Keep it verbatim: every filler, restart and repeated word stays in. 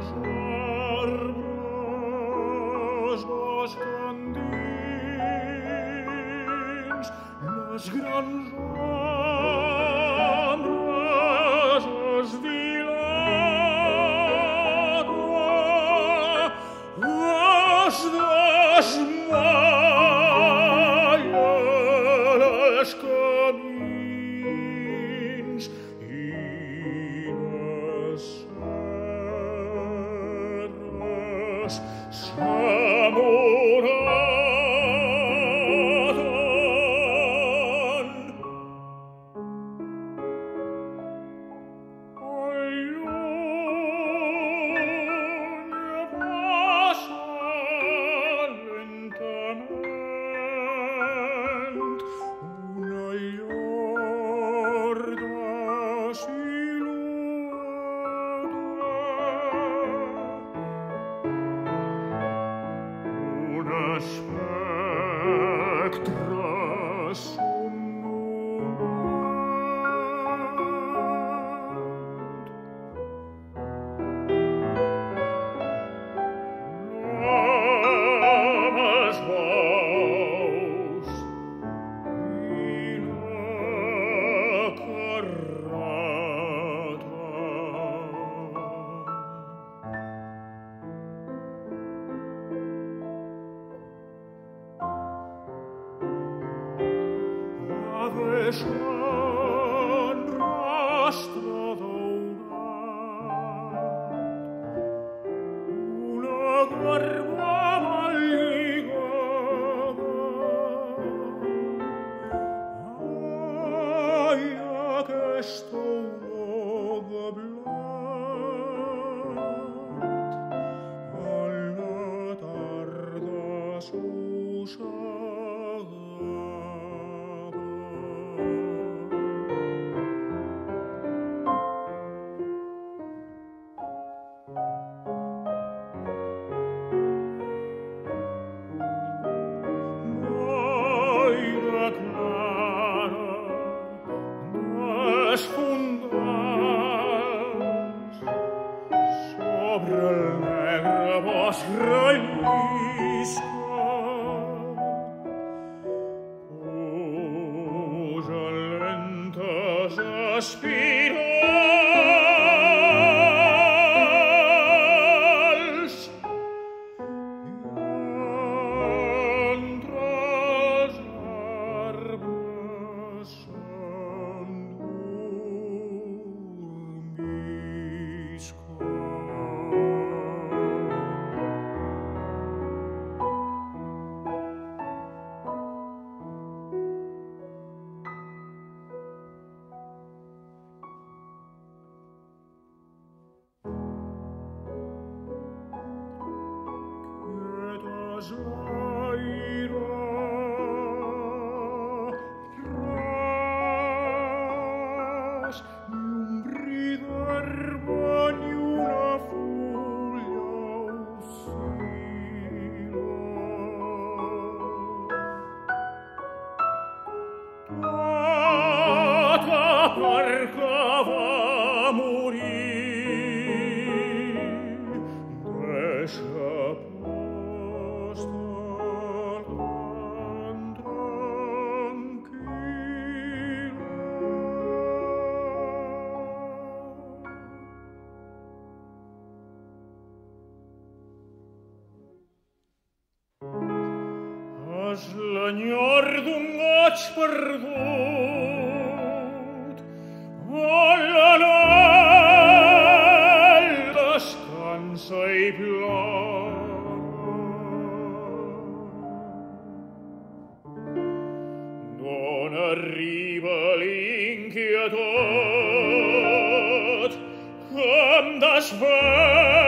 arbres bastant dins les grans ombres es dilata, es desmaia les camins i les serres s'amoraten. Al lluny passa lentament una llarga silueta, un espectre somnolent. Flames blaus i la carrata. Va deixant rastre daurat, una garba mal lligada. Ai, aquesta olor de blat en la tarda sossegada. Boira clara desfondals sobre el negre bosc rellisca, pugen lentes espirals entre els arbres Quietes l'aire, ras, ni un bri d'herba ni una fulla oscil·la. Tota perquè va morir, deixa posta tan tranquil·la. És l'enyor d'un goig perdut, on l'anhel descansa i plora. D'on arriba l'inquietud que em desvela